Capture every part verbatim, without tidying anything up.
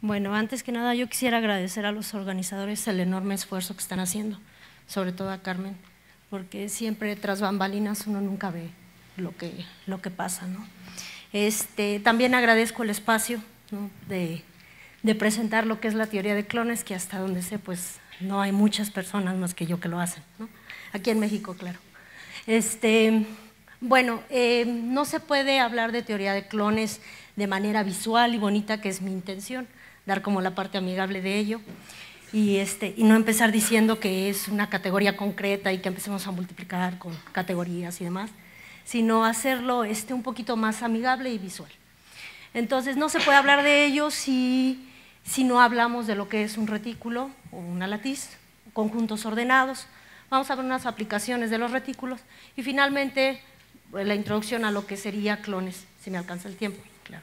Bueno, antes que nada yo quisiera agradecer a los organizadores el enorme esfuerzo que están haciendo, sobre todo a Carmen, porque siempre tras bambalinas uno nunca ve lo que, lo que pasa, ¿no? Este, también agradezco el espacio, ¿no?, de, de presentar lo que es la teoría de clones, que hasta donde sé pues no hay muchas personas más que yo que lo hacen, ¿no? Aquí en México, claro. Este, bueno, eh, no se puede hablar de teoría de clones de manera visual y bonita, que es mi intención, dar como la parte amigable de ello, y, este, y no empezar diciendo que es una categoría concreta y que empecemos a multiplicar con categorías y demás, sino hacerlo este, un poquito más amigable y visual. Entonces, no se puede hablar de ello si, si no hablamos de lo que es un retículo o una latiz, conjuntos ordenados. Vamos a ver unas aplicaciones de los retículos y finalmente la introducción a lo que sería clones, si me alcanza el tiempo, claro.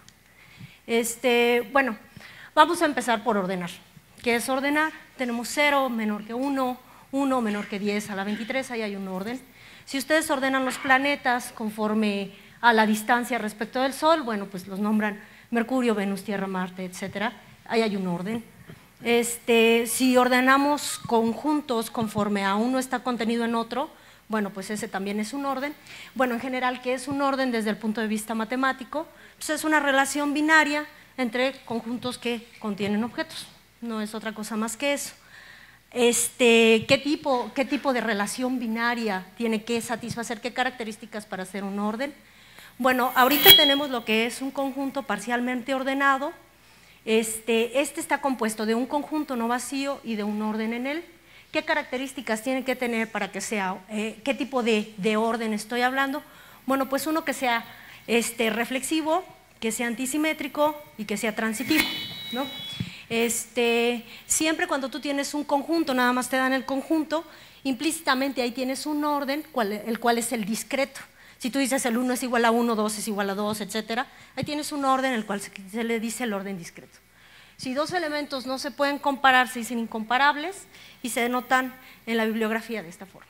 Este, bueno, vamos a empezar por ordenar. ¿Qué es ordenar? Tenemos cero menor que uno, uno menor que diez a la veintitrés, ahí hay un orden. Si ustedes ordenan los planetas conforme a la distancia respecto del Sol, bueno, pues los nombran Mercurio, Venus, Tierra, Marte, etcétera. Ahí hay un orden. Este, si ordenamos conjuntos conforme a uno está contenido en otro, bueno, pues ese también es un orden. Bueno, en general, ¿qué es un orden desde el punto de vista matemático? Pues es una relación binaria entre conjuntos que contienen objetos, no es otra cosa más que eso. Este, ¿qué, tipo, ¿Qué tipo de relación binaria tiene que satisfacer? ¿Qué características para hacer un orden? Bueno, ahorita tenemos lo que es un conjunto parcialmente ordenado. Este, este está compuesto de un conjunto no vacío y de un orden en él. ¿Qué características tiene que tener para que sea, eh, qué tipo de, de orden estoy hablando? Bueno, pues uno que sea este, reflexivo, que sea antisimétrico y que sea transitivo, ¿no? Este, siempre cuando tú tienes un conjunto, nada más te dan el conjunto, implícitamente ahí tienes un orden, cual, el cual es el discreto. Si tú dices el uno es igual a uno, dos es igual a dos, etcétera, ahí tienes un orden, el cual se, se le dice el orden discreto. Si dos elementos no se pueden comparar, se dicen incomparables y se denotan en la bibliografía de esta forma.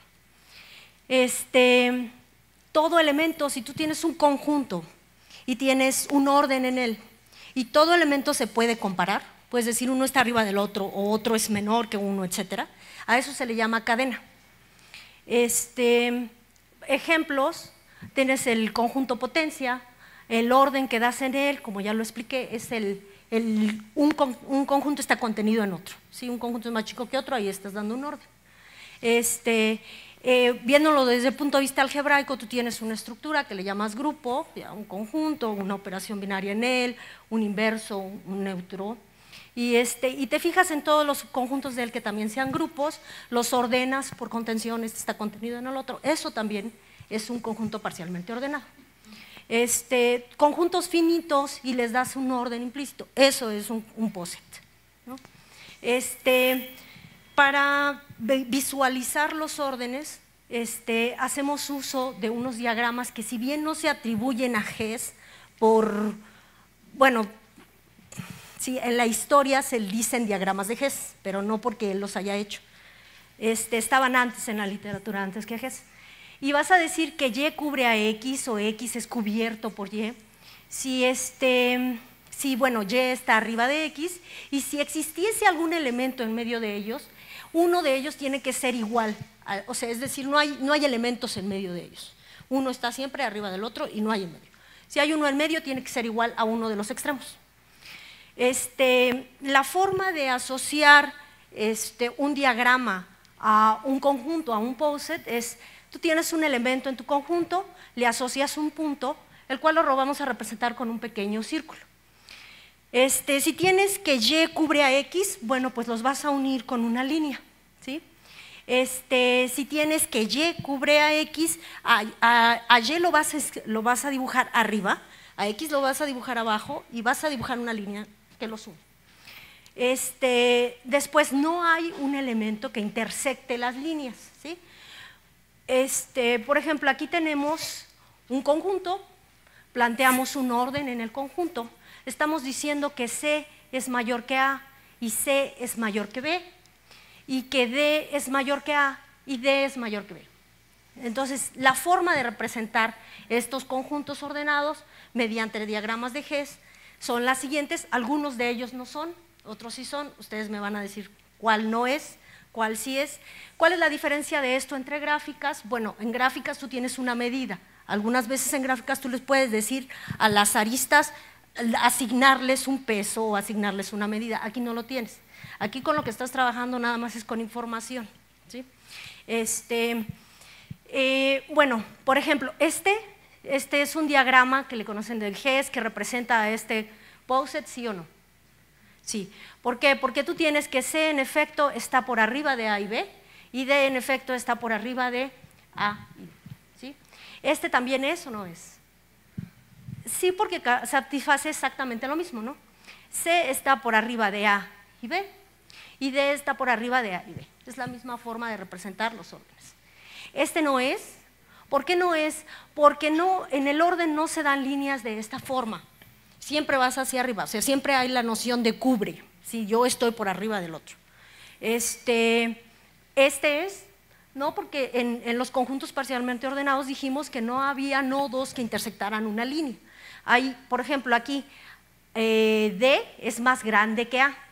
Este, todo elemento, si tú tienes un conjunto y tienes un orden en él y todo elemento se puede comparar, puedes decir uno está arriba del otro o otro es menor que uno, etcétera, a eso se le llama cadena. Este, ejemplos, tienes el conjunto potencia, el orden que das en él, como ya lo expliqué, es el, el, un, un conjunto está contenido en otro. Si un conjunto es más chico que otro, ahí estás dando un orden. Este, eh, viéndolo desde el punto de vista algebraico, tú tienes una estructura que le llamas grupo, ya, un conjunto, una operación binaria en él, un inverso, un neutro. Y, este, y te fijas en todos los conjuntos de él que también sean grupos, los ordenas por contención, este está contenido en el otro, eso también es un conjunto parcialmente ordenado. Este, conjuntos finitos y les das un orden implícito, eso es un, un poset, ¿no? Este, para visualizar los órdenes, este, hacemos uso de unos diagramas que si bien no se atribuyen a Hess por, bueno, sí, en la historia se dicen diagramas de Hess, pero no porque él los haya hecho. Este, estaban antes en la literatura, antes que Hess. Y vas a decir que Y cubre a X o X es cubierto por Y. Si, este, si bueno, Y está arriba de X y si existiese algún elemento en medio de ellos, uno de ellos tiene que ser igual. A, o sea, es decir, no hay, no hay elementos en medio de ellos. Uno está siempre arriba del otro y no hay en medio. Si hay uno en medio, tiene que ser igual a uno de los extremos. Este, la forma de asociar este, un diagrama a un conjunto, a un poset, es, tú tienes un elemento en tu conjunto, le asocias un punto, el cual lo vamos a representar con un pequeño círculo. Este, si tienes que Y cubre a X, bueno, pues los vas a unir con una línea, ¿sí? Este, si tienes que Y cubre a X, a, a, a Y lo vas, a, lo vas a dibujar arriba, a X lo vas a dibujar abajo y vas a dibujar una línea que los une. Este, después no hay un elemento que intersecte las líneas, ¿sí? Este, por ejemplo, aquí tenemos un conjunto, planteamos un orden en el conjunto, estamos diciendo que C es mayor que A y C es mayor que B y que D es mayor que A y D es mayor que B. Entonces, la forma de representar estos conjuntos ordenados mediante diagramas de Hess son las siguientes, algunos de ellos no son, otros sí son, ustedes me van a decir cuál no es, cuál sí es. ¿Cuál es la diferencia de esto entre gráficas? Bueno, en gráficas tú tienes una medida. Algunas veces en gráficas tú les puedes decir a las aristas, asignarles un peso o asignarles una medida. Aquí no lo tienes. Aquí con lo que estás trabajando nada más es con información, ¿sí? Este, eh, bueno, por ejemplo, este, este es un diagrama que le conocen del G E S que representa a este POSIT, ¿sí o no? Sí. ¿Por qué? Porque tú tienes que C en efecto está por arriba de A y B y D en efecto está por arriba de A y B, ¿sí? ¿Este también es o no es? Sí, porque satisface exactamente lo mismo, ¿no? C está por arriba de A y B y D está por arriba de A y B. Es la misma forma de representar los órdenes. Este no es. ¿Por qué no es? Porque no, en el orden no se dan líneas de esta forma. Siempre vas hacia arriba, o sea, siempre hay la noción de cubre, ¿sí? Yo estoy por arriba del otro. Este, este es, no, porque en, en los conjuntos parcialmente ordenados dijimos que no había nodos que intersectaran una línea. Hay, por ejemplo, aquí eh, D es más grande que A.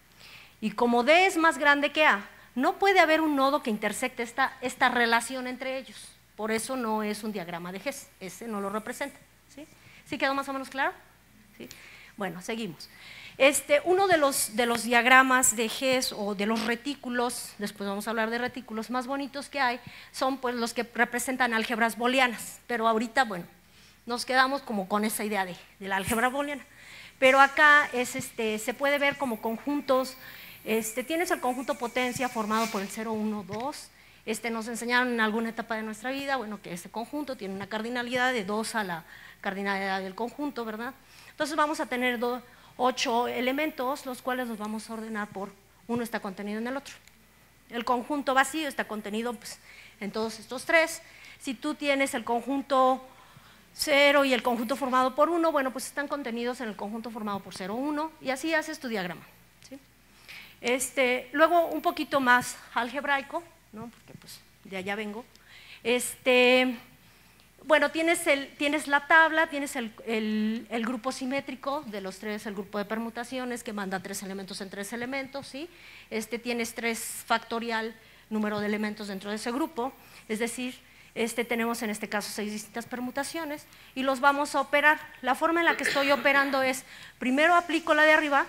Y como D es más grande que A, no puede haber un nodo que intersecte esta, esta relación entre ellos. Por eso no es un diagrama de G E S, ese no lo representa. ¿Sí? ¿Sí quedó más o menos claro? ¿Sí? Bueno, seguimos. Este, uno de los, de los diagramas de G E S o de los retículos, después vamos a hablar de retículos más bonitos que hay, son pues los que representan álgebras booleanas, pero ahorita, bueno, nos quedamos como con esa idea de, de la álgebra booleana. Pero acá es, este, se puede ver como conjuntos, este, tienes el conjunto potencia formado por el cero, uno, dos, este, nos enseñaron en alguna etapa de nuestra vida, bueno, que este conjunto tiene una cardinalidad de dos a la cardinalidad del conjunto, ¿verdad? Entonces vamos a tener do, ocho elementos, los cuales los vamos a ordenar por uno está contenido en el otro. El conjunto vacío está contenido pues, en todos estos tres. Si tú tienes el conjunto cero y el conjunto formado por uno, bueno, pues están contenidos en el conjunto formado por cero, uno, y así haces tu diagrama. ¿Sí? Este, luego un poquito más algebraico, ¿no? Porque pues de allá vengo. Este, bueno, tienes, el, tienes la tabla, tienes el, el, el grupo simétrico de los tres, el grupo de permutaciones que manda tres elementos en tres elementos, ¿sí? Este, tienes tres factorial número de elementos dentro de ese grupo, es decir, este, tenemos en este caso seis distintas permutaciones y los vamos a operar. La forma en la que estoy operando es, primero aplico la de arriba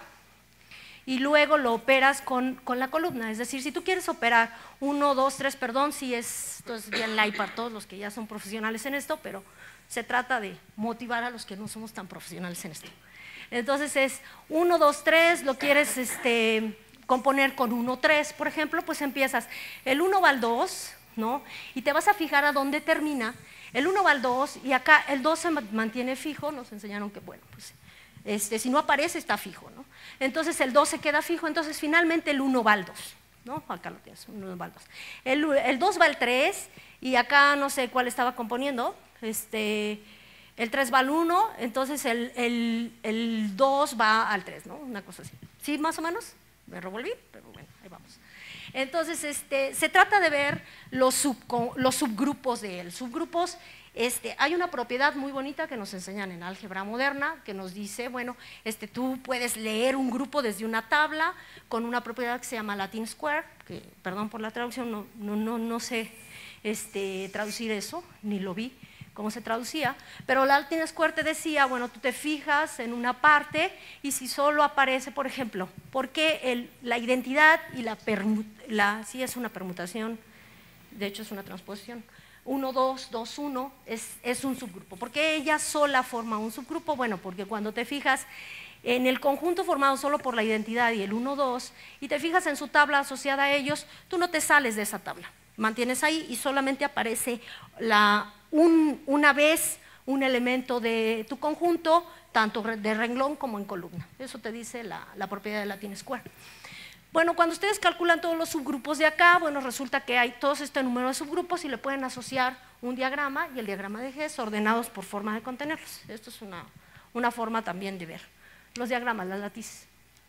y luego lo operas con, con la columna, es decir, si tú quieres operar uno, dos, tres, perdón, si es, esto es bien light para todos los que ya son profesionales en esto, pero se trata de motivar a los que no somos tan profesionales en esto. Entonces es uno, dos, tres, lo quieres este, componer con uno, tres, por ejemplo, pues empiezas, el uno va al dos, ¿no? Y te vas a fijar a dónde termina, el uno va al dos y acá el dos se mantiene fijo, nos enseñaron que, bueno, pues este, si no aparece está fijo, ¿no? Entonces el dos se queda fijo, entonces finalmente el uno va al dos, ¿no? Acá lo tienes, uno va al dos. El, el dos va al tres y acá no sé cuál estaba componiendo, este, el tres va al uno, entonces el, el, el dos va al tres, ¿no? Una cosa así. ¿Sí, más o menos? Me revolví, pero bueno, ahí vamos. Entonces, este, se trata de ver los, sub, los subgrupos de él. Subgrupos, este, hay una propiedad muy bonita que nos enseñan en álgebra moderna, que nos dice, bueno, este, tú puedes leer un grupo desde una tabla con una propiedad que se llama Latin Square, que, perdón por la traducción, no, no, no, no sé este, traducir eso, ni lo vi cómo se traducía, pero la Latin Square te decía, bueno, tú te fijas en una parte y si solo aparece, por ejemplo, porque el, la identidad y la, la, sí es una permutación, de hecho es una transposición, uno, dos, dos, uno es, es un subgrupo. ¿Por qué ella sola forma un subgrupo? Bueno, porque cuando te fijas en el conjunto formado solo por la identidad y el uno, dos, y te fijas en su tabla asociada a ellos, tú no te sales de esa tabla, mantienes ahí y solamente aparece la Un, una vez un elemento de tu conjunto, tanto de renglón como en columna. Eso te dice la, la propiedad de Latin Square. Bueno, cuando ustedes calculan todos los subgrupos de acá, bueno, resulta que hay todos este número de subgrupos y le pueden asociar un diagrama y el diagrama de G E S ordenados por forma de contenerlos. Esto es una, una forma también de ver los diagramas, las latices.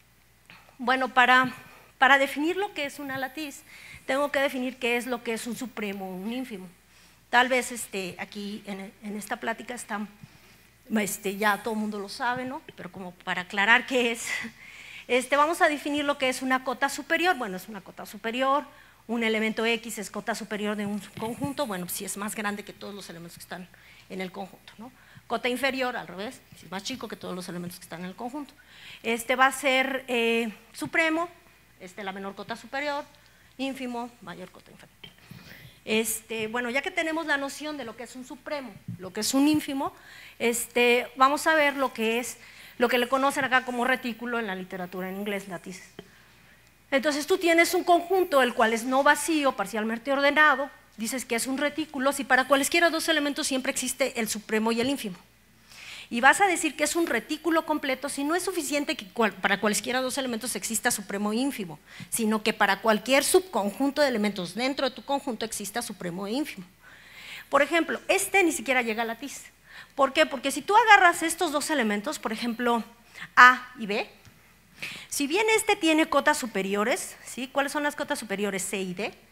Bueno, para, para definir lo que es una latiz, tengo que definir qué es lo que es un supremo o un ínfimo. Tal vez este, aquí en, en esta plática está, este, ya todo el mundo lo sabe, ¿no? Pero como para aclarar qué es, Este, vamos a definir lo que es una cota superior. Bueno, es una cota superior, un elemento X es cota superior de un conjunto, bueno, si es más grande que todos los elementos que están en el conjunto, ¿no? Cota inferior, al revés, si es más chico que todos los elementos que están en el conjunto. Este va a ser eh, supremo, este, la menor cota superior, ínfimo, mayor cota inferior. Este, bueno, ya que tenemos la noción de lo que es un supremo, lo que es un ínfimo, este, vamos a ver lo que es, lo que le conocen acá como retículo en la literatura en inglés, lattice. Entonces tú tienes un conjunto el cual es no vacío, parcialmente ordenado, dices que es un retículo si para cualesquiera dos elementos siempre existe el supremo y el ínfimo. Y vas a decir que es un retículo completo si no es suficiente que cual, para cualesquiera dos elementos exista supremo e ínfimo, sino que para cualquier subconjunto de elementos dentro de tu conjunto exista supremo e ínfimo. Por ejemplo, este ni siquiera llega a lattice. ¿Por qué? Porque si tú agarras estos dos elementos, por ejemplo, A y B, si bien este tiene cotas superiores, ¿sí? ¿Cuáles son las cotas superiores? C y D.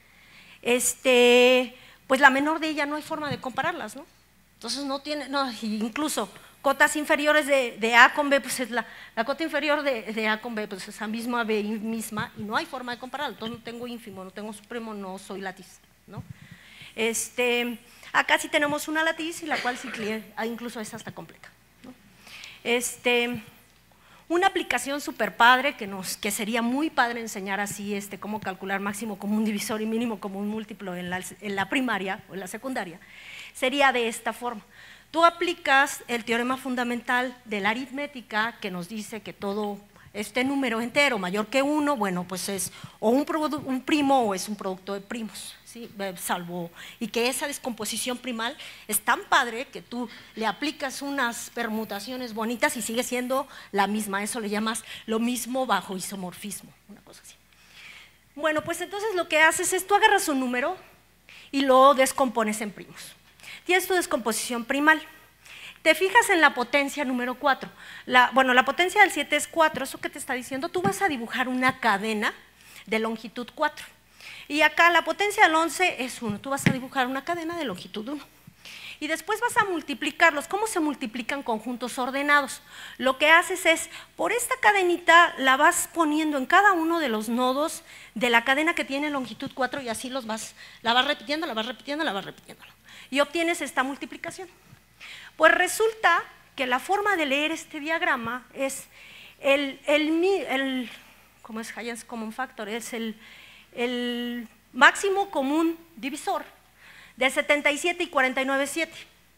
Este, pues la menor de ella no hay forma de compararlas, ¿no? Entonces no tiene, no, incluso cotas inferiores de, de A con B, pues es la, la cota inferior de, de A con B, pues es esa misma B misma y no hay forma de compararlo. Entonces no tengo ínfimo, no tengo supremo, no soy lattice, ¿no? Este, acá sí tenemos una lattice y la cual sí, incluso es hasta completa, ¿no? Este, una aplicación súper padre que, nos, que sería muy padre enseñar así este, cómo calcular máximo común divisor y mínimo común múltiplo en la, en la primaria o en la secundaria, sería de esta forma. Tú aplicas el teorema fundamental de la aritmética que nos dice que todo este número entero mayor que uno, bueno, pues es o un, un primo o es un producto de primos, ¿sí? Salvo, y que esa descomposición primal es tan padre que tú le aplicas unas permutaciones bonitas y sigue siendo la misma, eso le llamas lo mismo bajo isomorfismo, una cosa así. Bueno, pues entonces lo que haces es tú agarras un número y lo descompones en primos. Tienes tu descomposición primal. Te fijas en la potencia número cuatro. La, bueno, la potencia del siete es cuatro, ¿eso qué te está diciendo? Tú vas a dibujar una cadena de longitud cuatro. Y acá la potencia del once es uno, tú vas a dibujar una cadena de longitud uno. Y después vas a multiplicarlos. ¿Cómo se multiplican conjuntos ordenados? Lo que haces es, por esta cadenita la vas poniendo en cada uno de los nodos de la cadena que tiene longitud cuatro y así los vas, la vas repitiendo, la vas repitiendo, la vas repitiendo. Y obtienes esta multiplicación. Pues resulta que la forma de leer este diagrama es el, el, el ¿cómo es highest common factor? Es el, el máximo común divisor de setenta y siete y cuarenta y nueve, siete.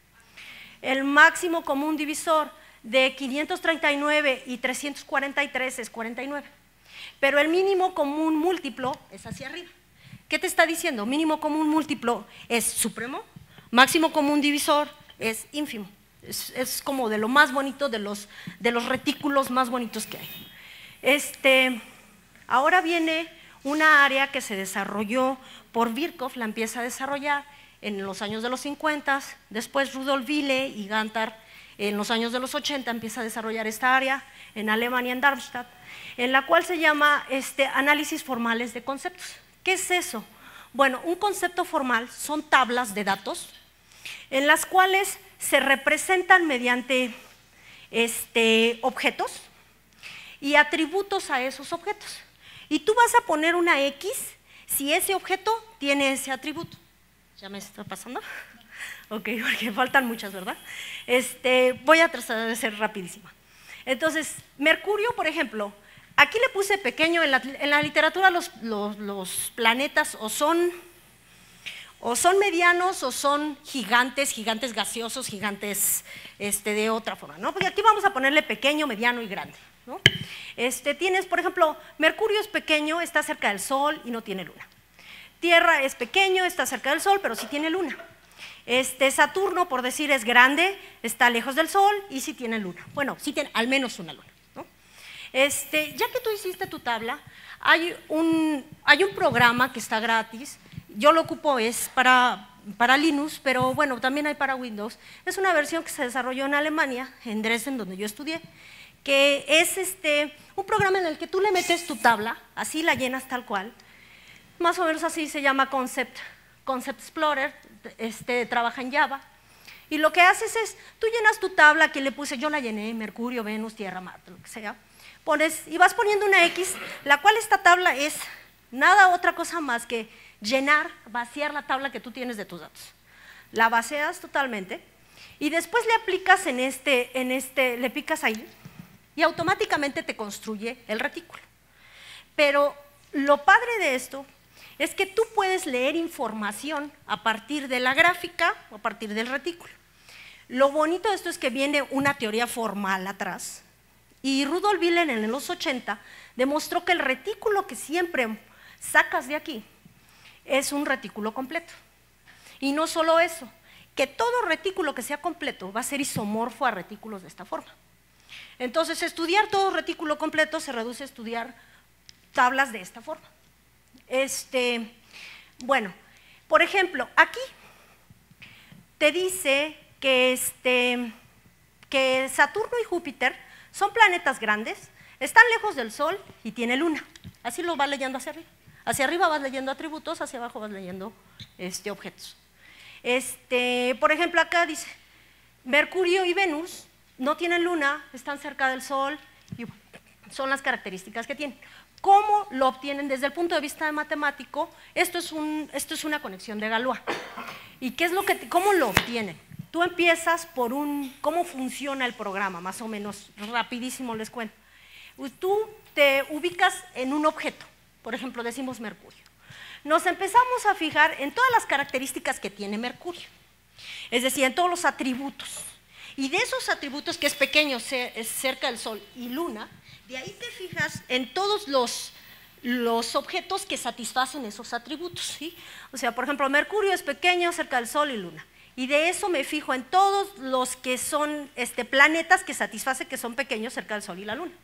El máximo común divisor de quinientos treinta y nueve y trescientos cuarenta y tres es cuarenta y nueve. Pero el mínimo común múltiplo es hacia arriba. ¿Qué te está diciendo? Mínimo común múltiplo es supremo, máximo común divisor es ínfimo. Es, es como de lo más bonito, de los, de los retículos más bonitos que hay. Este, ahora viene una área que se desarrolló por Birkhoff, la empieza a desarrollar en los años de los cincuenta, después Rudolf Wille y Gantar en los años de los ochenta empieza a desarrollar esta área en Alemania, en Darmstadt, en la cual se llama este, análisis formales de conceptos. ¿Qué es eso? Bueno, un concepto formal son tablas de datos en las cuales se representan mediante este, objetos y atributos a esos objetos. Y tú vas a poner una X si ese objeto tiene ese atributo. ¿Ya me está pasando? Ok, porque faltan muchas, ¿verdad? Este, voy a tratar de ser rapidísima. Entonces, Mercurio, por ejemplo, aquí le puse pequeño, en la, en la literatura los, los, los planetas o son, o son medianos o son gigantes, gigantes gaseosos, gigantes este, de otra forma, ¿no? Porque aquí vamos a ponerle pequeño, mediano y grande, ¿no? Este, tienes, por ejemplo, Mercurio es pequeño, está cerca del Sol y no tiene luna. Tierra es pequeño, está cerca del Sol, pero sí tiene luna. Este, Saturno, por decir, es grande, está lejos del Sol y sí tiene luna. Bueno, sí tiene al menos una luna, ¿no? Este, ya que tú hiciste tu tabla, hay un, hay un programa que está gratis, yo lo ocupo, es para, para Linux, pero bueno, también hay para Windows. Es una versión que se desarrolló en Alemania, en Dresden, donde yo estudié, que es este, un programa en el que tú le metes tu tabla, así la llenas tal cual, más o menos así se llama Concept, Concept Explorer, este, trabaja en Java, y lo que haces es, tú llenas tu tabla, que le puse, yo la llené, Mercurio, Venus, Tierra, Marte, lo que sea, pones, y vas poniendo una X, la cual esta tabla es nada otra cosa más que llenar, vaciar la tabla que tú tienes de tus datos. La vacías totalmente y después le aplicas en este, en este, le picas ahí y automáticamente te construye el retículo. Pero lo padre de esto es que tú puedes leer información a partir de la gráfica o a partir del retículo. Lo bonito de esto es que viene una teoría formal atrás y Rudolf Wiener en los ochenta demostró que el retículo que siempre sacas de aquí es un retículo completo. Y no solo eso, que todo retículo que sea completo va a ser isomorfo a retículos de esta forma. Entonces, estudiar todo retículo completo se reduce a estudiar tablas de esta forma. Este, bueno, por ejemplo, aquí te dice que, este, que Saturno y Júpiter son planetas grandes, están lejos del Sol y tiene luna. Así lo vas leyendo hacia arriba. Hacia arriba vas leyendo atributos, hacia abajo vas leyendo este, objetos. Este, por ejemplo, acá dice, Mercurio y Venus no tienen luna, están cerca del Sol y son las características que tienen. ¿Cómo lo obtienen desde el punto de vista matemático? Esto es, un, esto es una conexión de Galois. ¿Y qué es lo que, cómo lo obtienen? Tú empiezas por un, cómo funciona el programa, más o menos, rapidísimo les cuento. Tú te ubicas en un objeto, por ejemplo, decimos Mercurio. Nos empezamos a fijar en todas las características que tiene Mercurio, es decir, en todos los atributos. Y de esos atributos, que es pequeño, es cerca del Sol y Luna, de ahí te fijas en todos los, los objetos que satisfacen esos atributos, ¿sí? O sea, por ejemplo, Mercurio es pequeño, cerca del Sol y Luna. Y de eso me fijo en todos los que son este, planetas que satisfacen que son pequeños cerca del Sol y la Luna.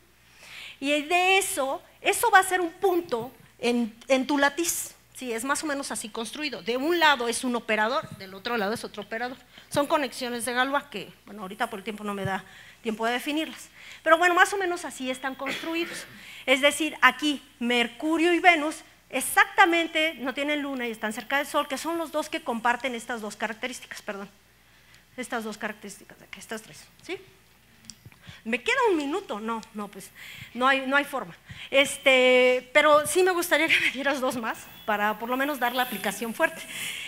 Y de eso, eso va a ser un punto en, en tu latiz. Sí, es más o menos así construido. De un lado es un operador, del otro lado es otro operador. Son conexiones de Galois que, bueno, ahorita por el tiempo no me da tiempo de definirlas. Pero bueno, más o menos así están construidos. Es decir, aquí Mercurio y Venus exactamente no tienen luna y están cerca del Sol, que son los dos que comparten estas dos características, perdón. Estas dos características de aquí, estas tres, ¿sí? ¿Me queda un minuto? No, no, pues no hay, no hay forma. Este, pero sí me gustaría que me dieras dos más para por lo menos dar la aplicación fuerte.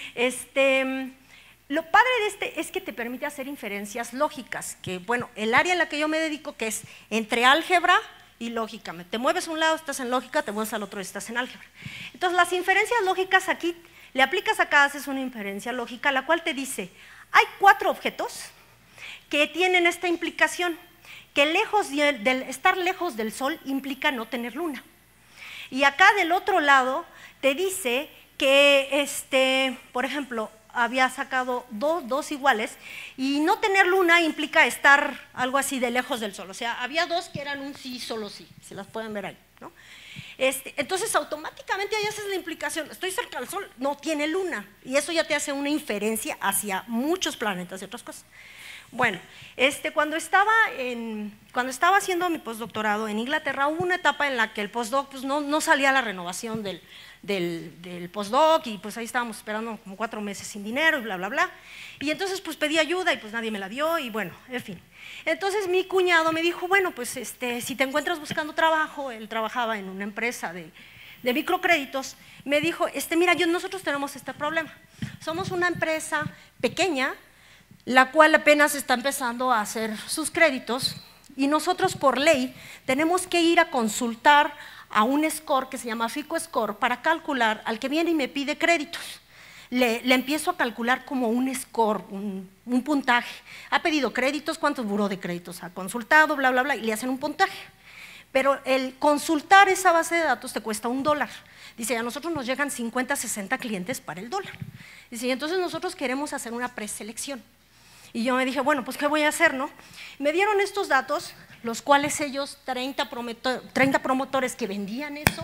Este, lo padre de este es que te permite hacer inferencias lógicas, que bueno, el área en la que yo me dedico, que es entre álgebra y lógica. Te mueves a un lado, estás en lógica, te mueves al otro, estás en álgebra. Entonces, las inferencias lógicas aquí, le aplicas acá, haces una inferencia lógica, la cual te dice, hay cuatro objetos que tienen esta implicación, que lejos de, del, estar lejos del Sol implica no tener luna. Y acá del otro lado te dice que, este, por ejemplo, había sacado dos, dos iguales y no tener luna implica estar algo así de lejos del Sol. O sea, había dos que eran un sí, solo sí, se las pueden ver ahí, ¿no? Este, entonces, automáticamente ahí haces la implicación, estoy cerca del Sol, no tiene luna. Y eso ya te hace una inferencia hacia muchos planetas y otras cosas. Bueno, este, cuando, estaba en, cuando estaba haciendo mi postdoctorado en Inglaterra, hubo una etapa en la que el postdoc pues, no, no salía la renovación del, del, del postdoc y pues ahí estábamos esperando como cuatro meses sin dinero y bla, bla, bla. Y entonces pues pedí ayuda y pues nadie me la dio y bueno, en fin. Entonces mi cuñado me dijo, bueno, pues este, si te encuentras buscando trabajo, él trabajaba en una empresa de, de microcréditos, me dijo, este, mira, yo, nosotros tenemos este problema. Somos una empresa pequeña, la cual apenas está empezando a hacer sus créditos y nosotros por ley tenemos que ir a consultar a un score que se llama FICO Score para calcular al que viene y me pide créditos. Le, le empiezo a calcular como un score, un, un puntaje. Ha pedido créditos, cuántos buró de créditos ha consultado, bla, bla, bla, y le hacen un puntaje. Pero el consultar esa base de datos te cuesta un dólar. Dice, a nosotros nos llegan cincuenta, sesenta clientes para el dólar. Dice, y entonces nosotros queremos hacer una preselección. Y yo me dije, bueno, pues ¿qué voy a hacer, no? Me dieron estos datos, los cuales ellos, treinta, promotor, treinta promotores que vendían eso,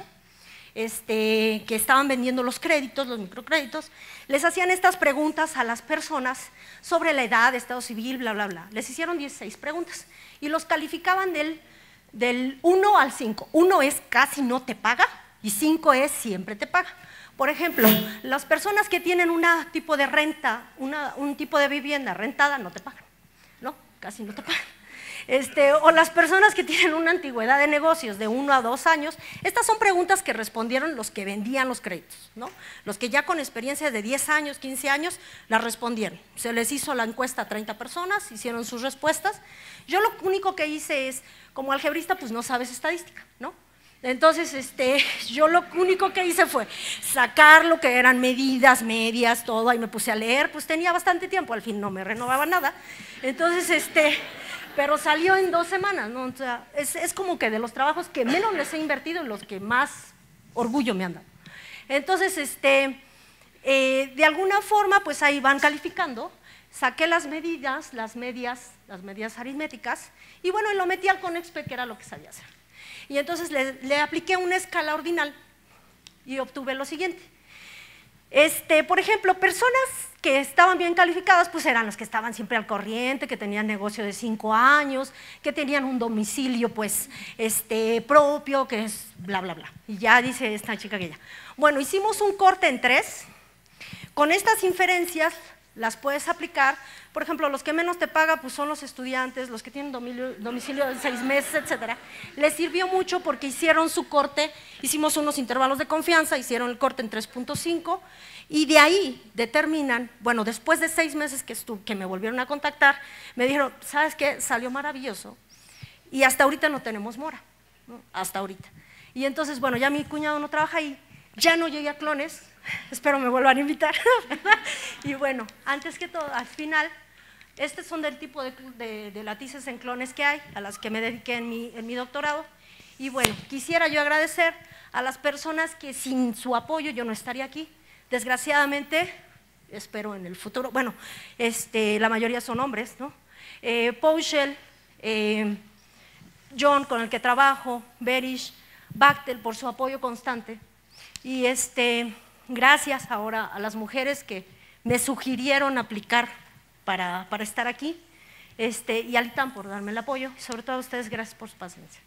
este, que estaban vendiendo los créditos, los microcréditos, les hacían estas preguntas a las personas sobre la edad, estado civil, bla, bla, bla. Les hicieron dieciséis preguntas y los calificaban del, del uno al cinco. uno es casi no te paga y cinco es siempre te paga. Por ejemplo, las personas que tienen un tipo de renta, una, un tipo de vivienda rentada, no te pagan, ¿no? Casi no te pagan. Este, o las personas que tienen una antigüedad de negocios de uno a dos años, estas son preguntas que respondieron los que vendían los créditos, ¿no? Los que ya con experiencia de diez años, quince años, las respondieron. Se les hizo la encuesta a treinta personas, hicieron sus respuestas. Yo lo único que hice es, como algebrista, pues no sabes estadística, ¿no? Entonces, este, yo lo único que hice fue sacar lo que eran medidas, medias, todo, ahí me puse a leer, pues tenía bastante tiempo, al fin no me renovaba nada. Entonces, este… pero salió en dos semanas, ¿no? O sea, es, es como que de los trabajos que menos les he invertido y los que más orgullo me han dado. Entonces, este, eh, de alguna forma, pues ahí van calificando, saqué las medidas, las medias, las medidas aritméticas, y bueno, y lo metí al Conexpe, que era lo que sabía hacer. Y entonces le, le apliqué una escala ordinal y obtuve lo siguiente. Este, por ejemplo, personas que estaban bien calificadas, pues eran las que estaban siempre al corriente, que tenían negocio de cinco años, que tenían un domicilio pues este, propio, que es bla, bla, bla. Y ya dice esta chica que ya. Bueno, hicimos un corte en tres. Con estas inferencias las puedes aplicar. Por ejemplo, los que menos te pagan pues son los estudiantes, los que tienen domicilio, domicilio de seis meses, etcétera. Les sirvió mucho porque hicieron su corte, hicimos unos intervalos de confianza, hicieron el corte en tres punto cinco y de ahí determinan, bueno, después de seis meses que, estuve, que me volvieron a contactar, me dijeron, ¿sabes qué? Salió maravilloso y hasta ahorita no tenemos mora, ¿no? Hasta ahorita. Y entonces, bueno, ya mi cuñado no trabaja ahí, ya no llegué a Clones, espero me vuelvan a invitar. Y bueno, antes que todo, al final… Estos son del tipo de, de, de latices en clones que hay, a las que me dediqué en mi, en mi doctorado. Y bueno, quisiera yo agradecer a las personas que sin su apoyo yo no estaría aquí. Desgraciadamente, espero en el futuro, bueno, este, la mayoría son hombres, ¿no? Eh, Pouchel, eh, John, con el que trabajo, Berish, Bactel, por su apoyo constante. Y este, gracias ahora a las mujeres que me sugirieron aplicar Para, para estar aquí, este, y al I T A M por darme el apoyo, y sobre todo a ustedes, gracias por su paciencia.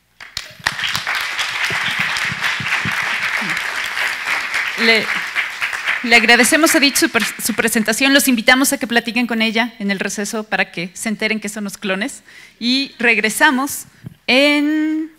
Le, le agradecemos a Edith su, su presentación, los invitamos a que platiquen con ella en el receso para que se enteren qué son los clones, y regresamos en…